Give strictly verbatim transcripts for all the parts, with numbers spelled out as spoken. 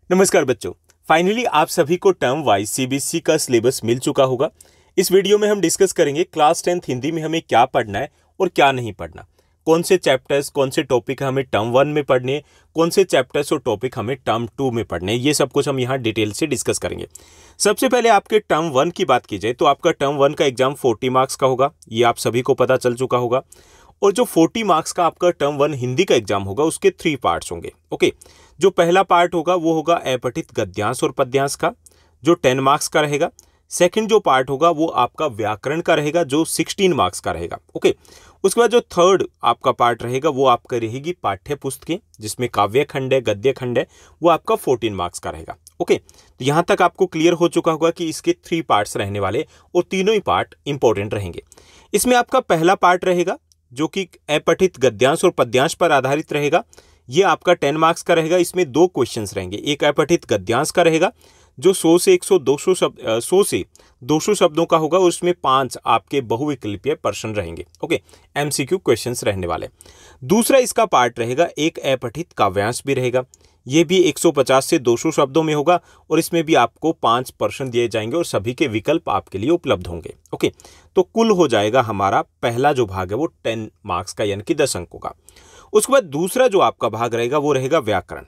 नमस्कार बच्चों, फाइनली आप सभी को टर्म वाइज सीबीएसई का सिलेबस मिल चुका होगा। इस वीडियो में हम डिस्कस करेंगे क्लास टेंथ हिंदी में हमें क्या पढ़ना है और क्या नहीं पढ़ना, कौन से चैप्टर्स कौन से टॉपिक हमें टर्म वन में पढ़ने हैं, कौन से चैप्टर्स और टॉपिक हमें टर्म टू में पढ़ने हैं। ये सब कुछ हम यहाँ डिटेल से डिस्कस करेंगे। सबसे पहले आपके टर्म वन की बात की जाए तो आपका टर्म वन का एग्जाम फोर्टी मार्क्स का होगा, ये आप सभी को पता चल चुका होगा। और जो फोर्टी मार्क्स का आपका टर्म वन हिंदी का एग्जाम होगा उसके थ्री पार्ट्स होंगे। ओके, जो पहला पार्ट होगा वो होगा अपठित गद्यांश और पद्यांश का, जो टेन मार्क्स का रहेगा। सेकंड जो पार्ट होगा वो आपका व्याकरण का रहेगा, जो सिक्सटीन मार्क्स का रहेगा। ओके, उसके बाद जो थर्ड आपका पार्ट रहेगा वो आपका रहेगी पाठ्य पुस्तकें, जिसमें काव्य खंड है, गद्य खंड है, वो आपका फोर्टीन मार्क्स का रहेगा। ओके, तो यहां तक आपको क्लियर हो चुका होगा कि इसके थ्री पार्ट्स रहने वाले और तीनों ही पार्ट इंपॉर्टेंट रहेंगे। इसमें आपका पहला पार्ट रहेगा जो कि अपठित गद्यांश और पद्यांश पर आधारित रहेगा, ये आपका टेन मार्क्स का रहेगा। इसमें दो क्वेश्चंस रहेंगे, एक अपठित गद्यांश का रहेगा जो सौ से एक सौ दो सौ शब्द सौ से दो सौ शब्दों का होगा और उसमें पांच आपके बहुविकल्पीय प्रश्न रहेंगे। ओके, एमसीक्यू क्वेश्चंस रहने वाले। दूसरा इसका पार्ट रहेगा एक अपठित काव्यांश भी रहेगा, ये भी एक सौ पचास से दो सौ शब्दों में होगा और इसमें भी आपको पांच प्रश्न दिए जाएंगे और सभी के विकल्प आपके लिए उपलब्ध होंगे। ओके, तो कुल हो जाएगा हमारा पहला जो भाग है वो टेन मार्क्स का यानी कि दस अंकों का। उसके बाद दूसरा जो आपका भाग रहेगा वो रहेगा व्याकरण।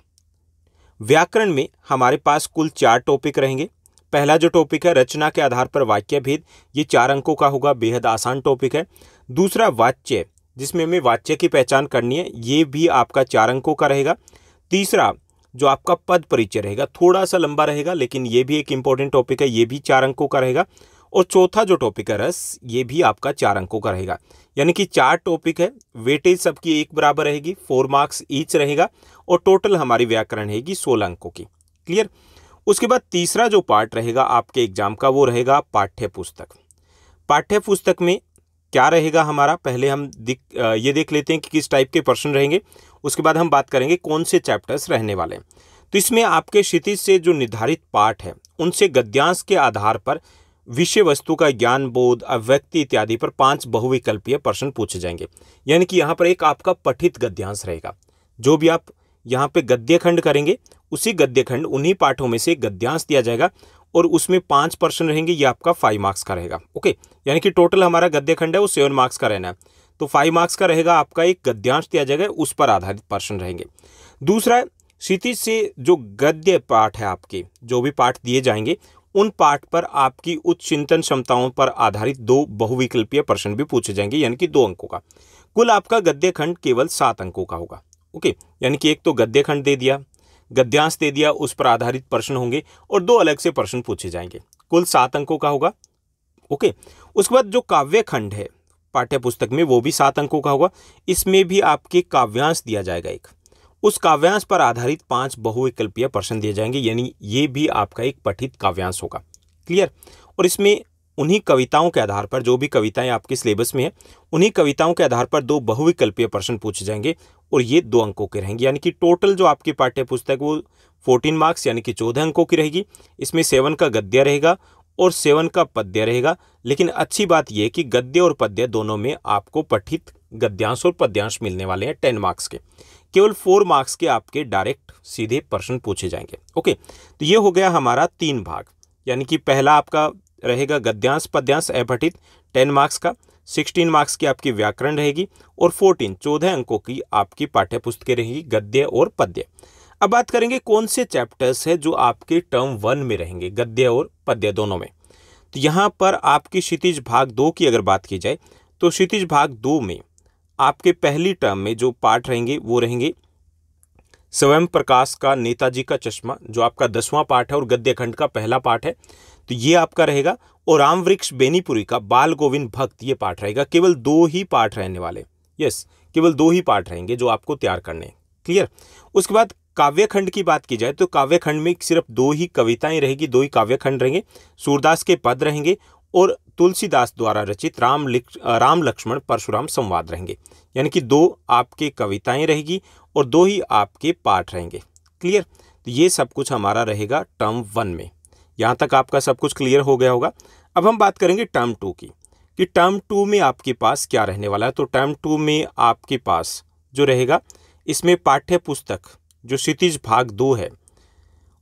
व्याकरण में हमारे पास कुल चार टॉपिक रहेंगे। पहला जो टॉपिक है रचना के आधार पर वाक्य भेद, ये चार अंकों का होगा, बेहद आसान टॉपिक है। दूसरा वाच्य, जिसमें हमें वाच्य की पहचान करनी है, ये भी आपका चार अंकों का रहेगा। तीसरा जो आपका पद परिचय रहेगा, थोड़ा सा लंबा रहेगा लेकिन ये भी एक इंपॉर्टेंट टॉपिक है, ये भी चार अंकों का रहेगा। और चौथा जो टॉपिक है रस, ये भी आपका चार अंकों का रहेगा। यानी कि चार टॉपिक है, वेटेज सबकी एक बराबर रहेगी, फोर मार्क्स ईच रहेगा और टोटल हमारी व्याकरण रहेगी सोलह अंकों की। क्लियर। उसके बाद तीसरा जो पार्ट रहेगा आपके एग्जाम का वो रहेगा पाठ्य पुस्तक। पाठ्य पुस्तक में क्या रहेगा हमारा, पहले हम दिक, ये देख लेते हैं कि किस टाइप के प्रश्न रहेंगे, उसके बाद हम बात करेंगे कौन से चैप्टर्स रहने वाले हैं। तो इसमें आपके क्षितिज से जो निर्धारित पाठ है उनसे गद्यांश के आधार पर विषय वस्तु का ज्ञान, बोध, अव्यक्ति इत्यादि पर पांच बहुविकल्पीय प्रश्न पूछे जाएंगे। यानी कि यहाँ पर एक आपका पठित गद्यांश रहेगा, जो भी आप यहाँ पे गद्य खंड करेंगे उसी गद्य खंड उन्हीं पाठों में से गद्यांश दिया जाएगा और उसमें पांच प्रश्न रहेंगे, ये आपका फाइव मार्क्स का रहेगा। ओके, यानी कि टोटल हमारा गद्य खंड है वो सेवन मार्क्स का रहना है, तो फाइव मार्क्स का रहेगा आपका एक गद्यांश दिया जाएगा, उस पर आधारित प्रश्न रहेंगे। दूसरा, क्षितिज से जो गद्य पाठ है आपके जो भी पाठ दिए जाएंगे उन पाठ पर आपकी उच्च चिंतन क्षमताओं पर आधारित दो बहुविकल्पीय प्रश्न भी पूछे जाएंगे, यानी कि दो अंकों का। कुल आपका गद्य खंड केवल सात अंकों का होगा। ओके, यानी कि एक तो गद्य खंड दे दिया, गद्यांश दे दिया, उस पर आधारित प्रश्न होंगे और दो अलग से प्रश्न पूछे जाएंगे, कुल सात अंकों का होगा। ओके, उसके बाद जो काव्य खंड है पाठ्य पुस्तक में वो भी सात अंकों का होगा, इसमें भी आपके काव्यांश दिया जाएगा एक, उस काव्यांश पर आधारित पांच बहुविकल्पीय प्रश्न दिए जाएंगे, यानी ये भी आपका एक पठित काव्यांश होगा। क्लियर। और इसमें उन्हीं कविताओं के आधार पर, जो भी कविताएं आपके सिलेबस में है उन्हीं कविताओं के आधार पर दो बहुविकल्पीय प्रश्न पूछे जाएंगे और ये दो अंकों के रहेंगे। यानी कि टोटल जो आपकी पाठ्य पुस्तक वो फोर्टीन मार्क्स यानी कि चौदह अंकों की रहेगी। इसमें सेवन का गद्य रहेगा और सेवन का पद्य रहेगा, लेकिन अच्छी बात यह कि गद्य और पद्य दोनों में आपको पठित गद्यांश और पद्यांश मिलने वाले हैं टेन मार्क्स के। केवल फोर मार्क्स के आपके डायरेक्ट सीधे प्रश्न पूछे जाएंगे। ओके, तो ये हो गया हमारा तीन भाग, यानी कि पहला आपका रहेगा गद्यांश पद्यांश अपठित टेन मार्क्स का, सिक्सटीन मार्क्स की आपकी व्याकरण रहेगी और फोर्टीन चौदह अंकों की आपकी पाठ्य पुस्तकें रहेगी गद्य और पद्य। अब बात करेंगे कौन से चैप्टर्स है जो आपके टर्म वन में रहेंगे, गद्य और पद्य दोनों में। तो यहाँ पर आपकी क्षितिज भाग दो की अगर बात की जाए तो क्षितिज भाग दो में आपके पहली टर्म में जो पाठ रहेंगे वो रहेंगे स्वयं प्रकाश का नेताजी का चश्मा, जो आपका दसवां पाठ है और गद्य खंड का पहला पाठ है, तो ये आपका रहेगा। और राम वृक्ष बेनीपुरी का बाल गोविंद भक्त, ये पाठ रहेगा। केवल दो ही पाठ रहने वाले, यस केवल दो ही पाठ रहेंगे जो आपको तैयार करने। क्लियर। उसके बाद काव्य खंड की बात की जाए तो काव्य खंड में सिर्फ दो ही कविताएं रहेगी, दो ही काव्य खंड रहेंगे, सूरदास के पद रहेंगे और तुलसीदास द्वारा रचित राम राम लक्ष्मण परशुराम संवाद रहेंगे। यानी कि दो आपके कविताएं रहेगी और दो ही आपके पाठ रहेंगे। क्लियर। तो ये सब कुछ हमारा रहेगा टर्म वन में। यहाँ तक आपका सब कुछ क्लियर हो गया होगा। अब हम बात करेंगे टर्म टू की कि टर्म टू में आपके पास क्या रहने वाला है। तो टर्म टू में आपके पास जो रहेगा इसमें पाठ्य पुस्तक जो क्षितिज भाग दो है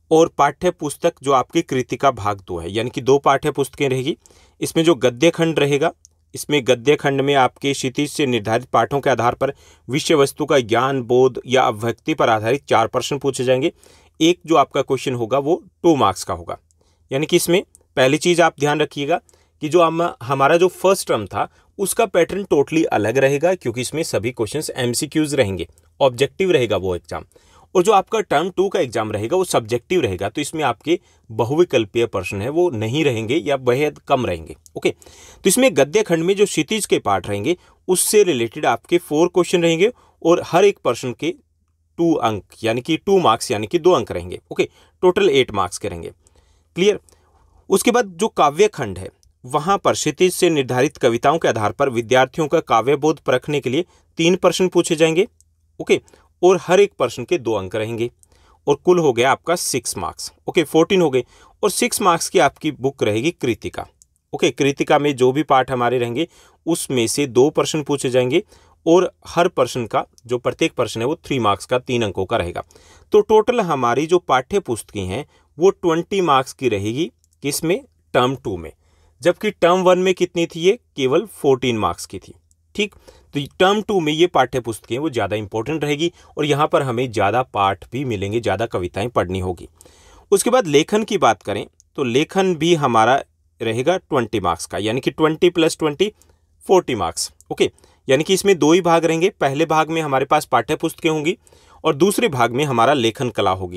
और पाठ्य पुस्तक जो आपकी कृतिका भाग दो है, यानी कि दो पाठ्य पुस्तकें रहेगी। इसमें जो गद्य खंड रहेगा, इसमें गद्य खंड में आपके क्षितिज से निर्धारित पाठों के आधार पर विषय वस्तु का ज्ञान, बोध या अभिव्यक्ति पर आधारित चार प्रश्न पूछे जाएंगे। एक जो आपका क्वेश्चन होगा वो टू मार्क्स का होगा। यानी कि इसमें पहली चीज आप ध्यान रखिएगा कि जो हम हमारा जो फर्स्ट टर्म था उसका पैटर्न टोटली अलग रहेगा, क्योंकि इसमें सभी क्वेश्चंस एमसीक्यूज रहेंगे, ऑब्जेक्टिव रहेगा वो एग्जाम। और जो आपका टर्म टू का एग्जाम रहेगा वो सब्जेक्टिव रहेगा, तो इसमें आपके बहुविकल्पीय प्रश्न है वो नहीं रहेंगे या बेहद कम रहेंगे। ओके, तो इसमें गद्य खंड में जो क्षितिज के पार्ट रहेंगे उससे रिलेटेड आपके फोर क्वेश्चन रहेंगे और हर एक प्रश्न के टू अंक यानी कि टू मार्क्स यानी कि दो अंक रहेंगे। ओके, टोटल एट मार्क्स के रहेंगे। क्लियर। उसके बाद जो काव्य खंड है वहां पर क्षितिज से निर्धारित कविताओं के आधार पर विद्यार्थियों का काव्यबोध परखने के लिए तीन प्रश्न पूछे जाएंगे। ओके, और हर एक प्रश्न के दो अंक रहेंगे और कुल हो गया आपका सिक्स मार्क्स। ओके, फोर्टीन हो गए। और सिक्स मार्क्स की आपकी बुक रहेगी कृतिका। ओके, कृतिका में जो भी पाठ हमारे रहेंगे उसमें से दो प्रश्न पूछे जाएंगे और हर प्रश्न का जो प्रत्येक प्रश्न है वो थ्री मार्क्स का, तीन अंकों का रहेगा। तो टोटल हमारी जो पाठ्य पुस्तकें हैं वो ट्वेंटी मार्क्स की रहेगी। किसमें? टर्म टू में। जबकि टर्म वन में कितनी थी? ये केवल फोर्टीन मार्क्स की थी। ठीक, तो टर्म टू में ये पाठ्य पुस्तकें वो ज़्यादा इंपॉर्टेंट रहेगी और यहाँ पर हमें ज़्यादा पाठ भी मिलेंगे, ज़्यादा कविताएं पढ़नी होगी। उसके बाद लेखन की बात करें तो लेखन भी हमारा रहेगा ट्वेंटी मार्क्स का, यानी कि twenty plus twenty forty marks. Okay, यानी कि इसमें दो ही भाग रहेंगे। पहले भाग में हमारे पास पाठ्य पुस्तकें होंगी और दूसरे भाग में हमारा लेखन कला होगी।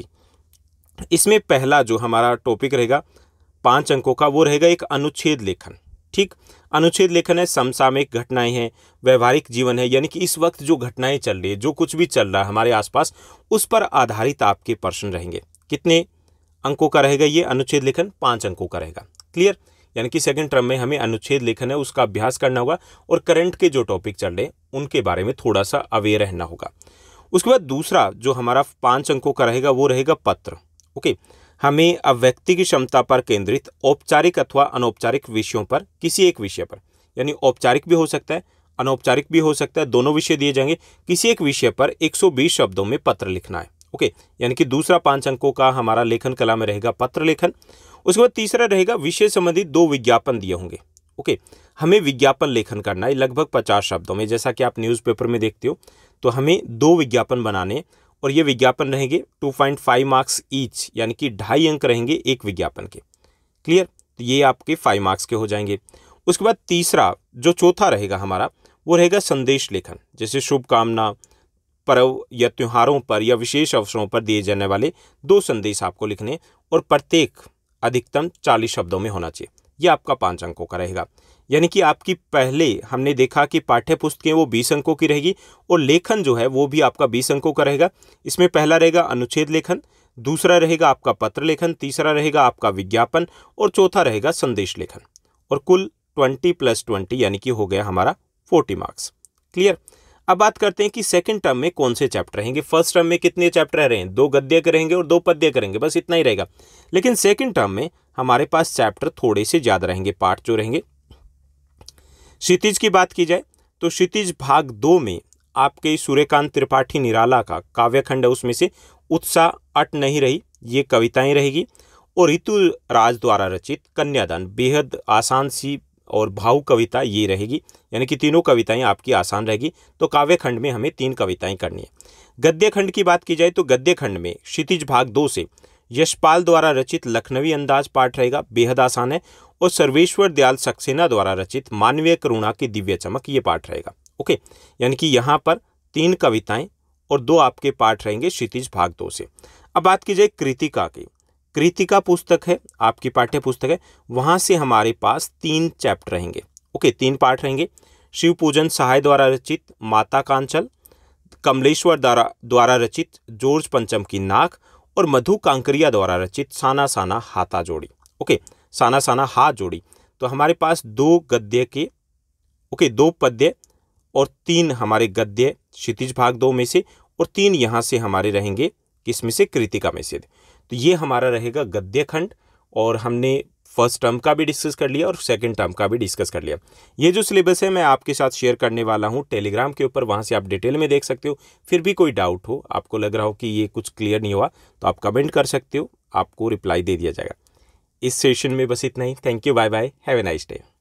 इसमें पहला जो हमारा टॉपिक रहेगा पाँच अंकों का वो रहेगा एक अनुच्छेद लेखन। ठीक, अनुच्छेद लेखन है समसामयिक घटनाएं हैं, व्यवहारिक जीवन है, यानी कि इस वक्त जो घटनाएं चल रही है, जो कुछ भी चल रहा है हमारे आसपास, उस पर आधारित आपके प्रश्न रहेंगे। कितने अंकों का रहेगा ये अनुच्छेद लेखन? पाँच अंकों का रहेगा। क्लियर, यानी कि सेकंड टर्म में हमें अनुच्छेद लेखन है उसका अभ्यास करना होगा और करंट के जो टॉपिक चल रहे हैं उनके बारे में थोड़ा सा अवेयर रहना होगा। उसके बाद दूसरा जो हमारा पाँच अंकों का रहेगा वो रहेगा पत्र। ओके, हमें अभिव्यक्ति की क्षमता पर केंद्रित औपचारिक अथवा अनौपचारिक विषयों पर, किसी एक विषय पर, यानी औपचारिक भी हो सकता है अनौपचारिक भी हो सकता है, दोनों विषय दिए जाएंगे, किसी एक विषय पर एक सौ बीस शब्दों में पत्र लिखना है। ओके, यानी कि दूसरा पाँच अंकों का हमारा लेखन कला में रहेगा पत्र लेखन। उसके बाद तीसरा रहेगा विषय संबंधित दो विज्ञापन दिए होंगे। ओके, हमें विज्ञापन लेखन करना है लगभग पचास शब्दों में, जैसा कि आप न्यूज़पेपर में देखते हो। तो हमें दो विज्ञापन बनाने और ये विज्ञापन रहेंगे two point five marks each, यानी कि ढाई अंक रहेंगे एक विज्ञापन के। क्लियर, तो ये आपके फाइव मार्क्स के हो जाएंगे। उसके बाद तीसरा जो चौथा रहेगा हमारा वो रहेगा संदेश लेखन, जैसे शुभकामना, पर्व या त्योहारों पर या विशेष अवसरों पर दिए जाने वाले दो संदेश आपको लिखने और प्रत्येक अधिकतम चालीस शब्दों में होना चाहिए। यह आपका पाँच अंकों का रहेगा। यानी कि आपकी पहले हमने देखा कि पाठ्य पुस्तकें वो बीस अंकों की रहेगी और लेखन जो है वो भी आपका बीस अंकों का रहेगा। इसमें पहला रहेगा अनुच्छेद लेखन, दूसरा रहेगा आपका पत्र लेखन, तीसरा रहेगा आपका विज्ञापन और चौथा रहेगा संदेश लेखन। और कुल ट्वेंटी प्लस ट्वेंटी यानी कि हो गया हमारा फोर्टी मार्क्स। क्लियर। अब बात करते हैं कि सेकंड टर्म में कौन से चैप्टर रहेंगे। फर्स्ट टर्म में कितने चैप्टर रहे हैं? दो गद्य के रहेंगे और दो पद्य करेंगे, बस इतना ही रहेगा। लेकिन सेकंड टर्म में हमारे पास चैप्टर थोड़े से ज्यादा रहेंगे, पार्ट जो रहेंगे। क्षितिज की बात की जाए तो क्षितिज भाग दो में आपके सूर्यकांत त्रिपाठी निराला का काव्यखंड है, उसमें से उत्साह अट नहीं रही, ये कविताएं रहेगी। और ऋतु राज द्वारा रचित कन्यादान बेहद आसान सी और भाव कविता ये रहेगी, यानी कि तीनों कविताएं आपकी आसान रहेगी। तो काव्य खंड में हमें तीन कविताएं करनी है। गद्य खंड की बात की जाए तो गद्य खंड में क्षितिज भाग दो से यशपाल द्वारा रचित लखनवी अंदाज पाठ रहेगा, बेहद आसान है। और सर्वेश्वर दयाल सक्सेना द्वारा रचित मानवीय करुणा की दिव्य चमक ये पाठ रहेगा। ओके, यानी कि यहाँ पर तीन कविताएं और दो आपके पाठ रहेंगे क्षितिज भाग दो से। अब बात की जाए कृतिका की, कृतिका पुस्तक है आपकी पाठ्य पुस्तक है, वहां से हमारे पास तीन चैप्टर रहेंगे। ओके, तीन पाठ रहेंगे। शिव पूजन सहाय द्वारा रचित माता कांचल, कमलेश्वर द्वारा द्वारा रचित जॉर्ज पंचम की नाक और मधु कांकरिया द्वारा रचित साना साना हाथा जोड़ी। ओके, साना साना हाथ जोड़ी। तो हमारे पास दो गद्य के ओके दो पद्य और तीन हमारे गद्य क्षितिज भाग दो में से और तीन यहाँ से हमारे रहेंगे किसमें से? कृतिका में से। तो ये हमारा रहेगा गद्य खंड और हमने फर्स्ट टर्म का भी डिस्कस कर लिया और सेकंड टर्म का भी डिस्कस कर लिया। ये जो सिलेबस है मैं आपके साथ शेयर करने वाला हूँ टेलीग्राम के ऊपर, वहाँ से आप डिटेल में देख सकते हो। फिर भी कोई डाउट हो, आपको लग रहा हो कि ये कुछ क्लियर नहीं हुआ, तो आप कमेंट कर सकते हो। आपको रिप्लाई दे दिया जाएगा। इस सेशन में बस इतना ही। Thank you, bye bye, have a nice day.